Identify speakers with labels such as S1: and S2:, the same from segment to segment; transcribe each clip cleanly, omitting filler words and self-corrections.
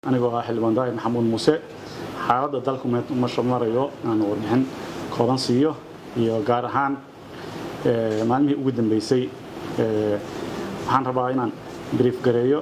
S1: anigoo ah xildhibaan daahir maxamuud muuse xaaladda dalku ma shamarayo aan warbixin kooban siiyo iyo gaar ahaan maalmihii ugu dambeysay waxaan rabaa inaan brief gareeyo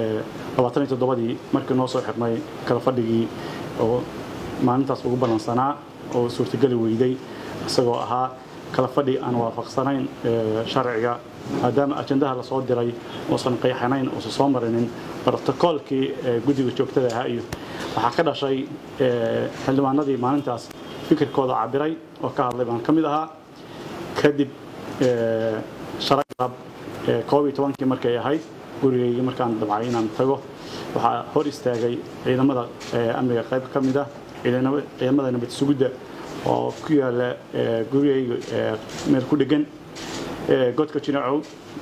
S1: 27 markii noo soo xirnay kala fadhigii oo maalintaas ugu balansanaa oo suurtagali weyday isagoo ahaa kala fadhi aan waafaqsanayn sharciga maadaama ajandaha la soo diray oosan qeexanayn oo soo marinin protocolkii guddiga joogtada ahaa iyo waxaa ka dhashay xildhibaanadii maalintaas fikirkooda cabiray oo ka hadlay baan ka mid ahaa kadib sharciyada 12 markay ahayd gurigayga markaan dabcay inaan tago waxaa hor istaagay ciidamada amniga qayb ka mid ah ciidamada nabad sugidda oo ku yaala gurigayga meel ku dhegan godka Jinacow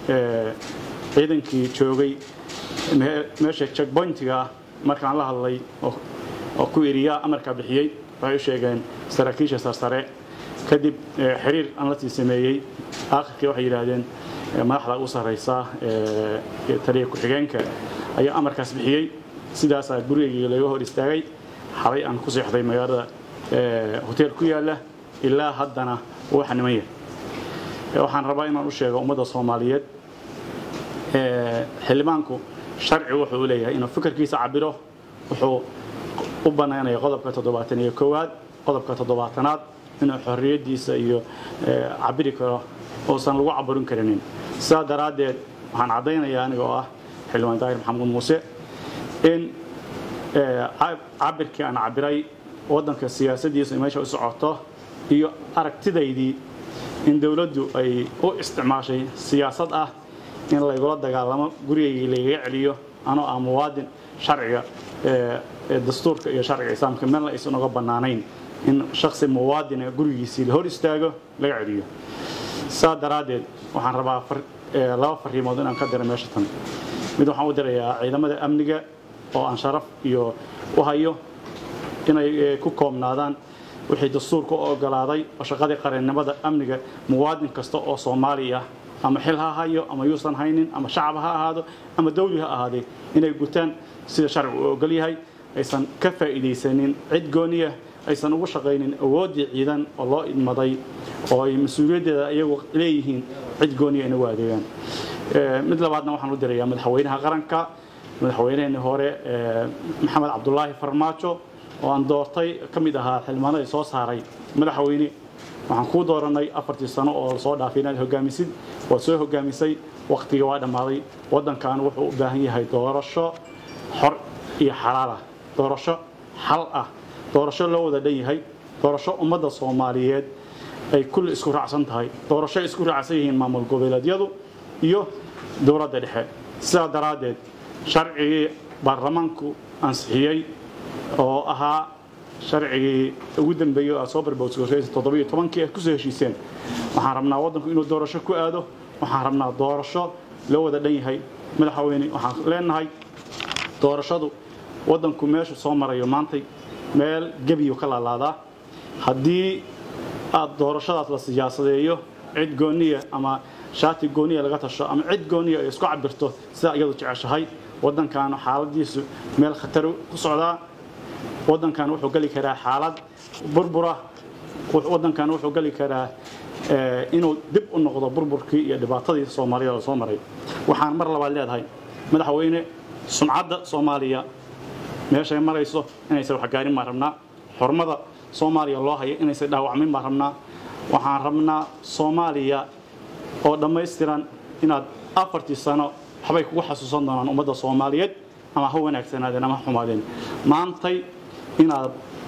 S1: ciidankii joogay meesha checkpointiga markaan la hadlay oo ku iriya amarka bixiyay waxay sheegeen saraakiisha sarsare kadib xiriir aan la sameeyay aakhirkii waxay yiraahdeen madaxda u sareysa taliye ku xigeenka ayaa amarkaas bixiyay sidaas ay gurigayga laga hor istaagay xalay aan ku seexday magaalada hotel ku yaala ilaa haddana waxa niman waxaan rabaa inaan u sheego ummadda Soomaaliyeed xildhibaanku sharci wuxuu leeyahay inuu fikirkiisa cabiro wuxuu u banaanay qodobka 71 qodobka 70aad inuu xorriyadiisa iyo cabiri karo oo san lagu cabirin karin sidaa daraadeed waxaan cadeynayaa anigoo ah xildhibaan daahir maxamuud muuse in cabirkii aan cabiray wadanka siyaasadiisa meesha u socoto iyo aragtidaydii in dawladdu ay u isticmaashay siyaasad ah in la igula dagaalamo gurigayga laga celiyo anoo ah muwaadin sharciga dastuurka iyo sharciga islaamka meel aysan uga banaanayn in shakhsi muwaadin gurigiisa hor istaago laga celiyo saa daraadeed waxaan rabaa laba fariimood inaan ka diro meesha tan mid waxaan u dirayaa ciidamada amniga oo aan sharaf iyo u hayo inay ku koobnaadaan wixii dastuurku ogolaaday oo shaqadii qaranimada amniga muwaadin kasta oo Soomaaliya ama xil ha hayo ama yuusan haynin ama shacab ha ahaado ama dawli ha ahaado inay gutaan sida sharcigu ogol yahay aysan ka faa'iideysanin cid gooniya aysan ugu shaqeynin awoodii ciidan oo loo idmaday oo ay mas'uuliyadda iyagu leeyihiin cid gooniya inay waadeeyaan mid labaadna waxaan u dirayaa madaxweynaha qaranka madaxweynaha hore Maxamed Cabdullaahi Farmaajo oo aan doortay kamid ahaa xilmaanada soo saaray madaxweyne waxaan ku dooranay 4 sano oo soo dhaafay inaad hogaamisid oo soo hogaamisay waqtiga waa dhamaaday wadankan wuxuu u baahan yahay doorasho xor iyo xalaal ah doorasho xal ah doorasho loo wada dhan yahay doorasho ummadda Soomaaliyeed ay kulli isku raacsan tahay doorasho isku raacsan yihiin maamul goboleedyadu iyo dowladda dhexe sidaa daraadeed sharcigii baarlamaanku ansixiyay oo ahaa sharcigii ugu dambeeyay oo soo barbaarsay 17 ku soo heshiiseen waxaan rabnaa wadanku inuu doorasho ku aado waxaan rabnaa doorasho loo wada dhan yahay madaxweyne waxaan leenahay doorashadu wadanku meesha soo marayo maantay meel gabiyo ka laalaada hadii aad doorashadaas la siyaasadeeyo cid gooniya ama shaati gooniya laga tasho ama cid gooniya ay isku cabirto sida iyadu jeceshahay wadankan xaaladiisu meel khatar ku socdaa wadankan wuxuu gali karaa xaalad burbura wadankan wuxuu gali karaa inuu dib u noqdo burburkii iyo dhibaatadii Soomaaliya soo maray waxaan mar labaad leedahay madaxweyne sumcadda Soomaaliya meesha ay marayso inaysan wax gaarin ma rabnaa xormada Soomaaliya loo hayo inaysan dhaawacmin ma rabnaa waxaan rabnaa Soomaaliya oo dhameystiran inaad 4 sano waxbay kugu xasuusan doonaan ummadda Soomaaliyeed ama ha wanaagsanaadeen ama xumaadeen maantay inaad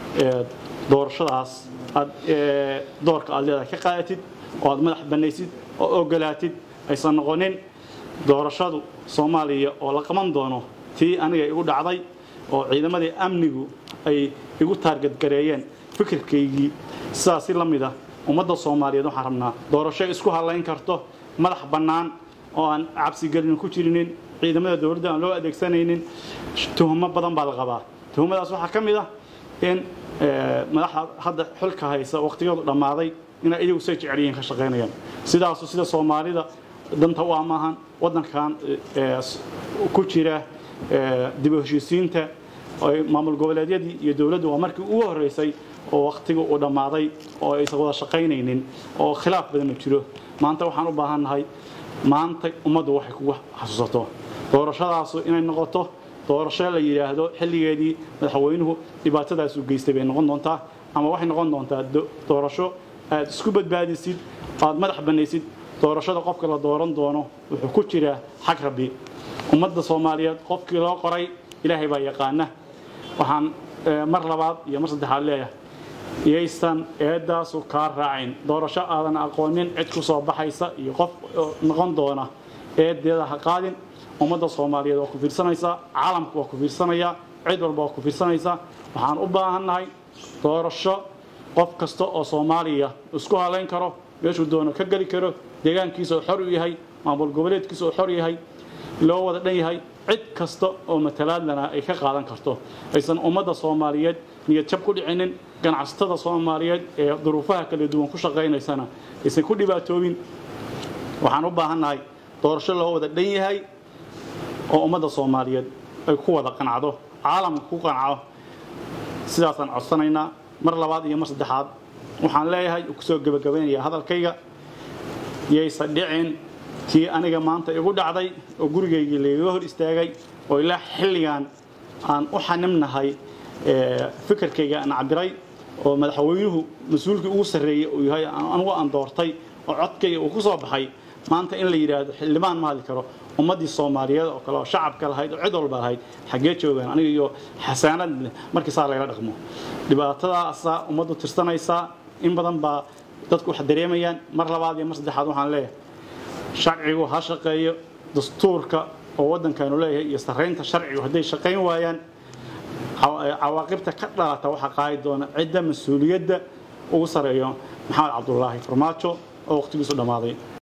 S1: doorashadaas aad doorka aad leedahay ka qaadatid oo aad madax banaysid oo ogolaatid aysan noqonin doorashadu Soomaaliya oo la qaban doono tii aniga igu dhacday oo ciidamadii amnigu ay igu target gareeyeen fikirkaygii sidaas la mid ah ummadda Soomaaliyeed waxaan rabnaa doorasho isku halayn karto madax bannaan oo aan cabsi gelin ku jirinin ciidamada dawladda aan loo adeegsanaynin tuhmo badan baa la qabaa tuhmadaas waxa kamid ah in madaxda hadda xulka haysa waqtigoodu dhamaaday in ay iyagu soo jeceliyeen ka shaqeynayaan sidaas sida Soomaalida danta u amaahan wadankan ku jira dib u heshiisiinta maamul goboleedyadii iyo dawladdu waa markii ugu horeysay oo waqtiga uu dhamaaday oo ay wada shaqaynaynin oo khilaaf badan jiro maanta waxaan u baahannahay maanta ummaddu waxay ku xasuusato doorashadaas inay noqoto doorasho la yiraahdo xilligeedii madaxweynuhu dhibaatadaas u geystay bay noqon doontaa ama waxay noqon doontaa doorasho aad isku badbaadisid aad madax banaysid doorashada qofka la dooran doono wuxuu ku jiraa xaq rabbi ummadda Soomaaliyeed qofkii loo qoray ilaahay baa yaqaana waxaan mar labaad iyo mar saddexaad leeyahay yeysan eedaas oo ka raacin doorasho aadan aqoonin cid ku soo baxaysa iyo qof noqon doona eedeeda ha qaadin ummadda Soomaaliyeed oo ku fiirsanaysa caalamku oo ku fiirsanaya cid walba oo ku fiirsanaysa waxaan u baahannahay doorasho qof kasta oo Soomaaliya isku haleyn karo meeshuu doono ka gali karo deegaankiisa xor u yahay maamul goboleedkiisa xor yahay loo wada dhan yahay cid kasta oo matalaadna ay ka qaadan karto aysan ummadda Soomaaliyeed niyad jab ku dhicinin ganacsatada Soomaaliyeed ee duruufaha kala duwan ku shaqeynaysana aysan ku dhibaatoobin waxaan u baahannahay doorasho loo wada dhan yahay oo ummadda Soomaaliyeed ay ku wada qanacdo caalamku ku qanacdo sidaasaan codsanaynaa mar labaad iyo mar saddexaad waxaan leeyahay ku soo gabagabeynaya hadalkayga yeysa dhicin kii aniga maanta igu dhacday oo gurigeygii leeyahay hor istaagay oo ilaa xilligan aan u xanimnahay fikirkayga aan cabiray oo madaxweynuhu mas'uulkii ugu sareeyay oo yahay anigu aan doortay oo codkayga uu ku soo baxay maanta in la yiraahdo xildhibaan ma hadli karo ummadii Soomaaliyeed oo kale shacabka lahayd oo cid walba lahayd xagee joogan aniga iyo xasaanad markii saa la dhaqmo dhibaatadaas ummaddu tirsanaysa in badan ba dadku wax dareemayaan mar labaad iyo mar saddexaad waxaan leeyahay sharcigu ha shaqeeyo dastuurka oo wadankaanu leeyahay iyo sareynta sharcigu haday shaqeyn waayaan cawaaqibta ka dhalata waxa qaadi doona cidda mas'uuliyadda ugu sareeyo Maxamed Cabdullaahi Farmaajo oo waqtigiisu dhamaaday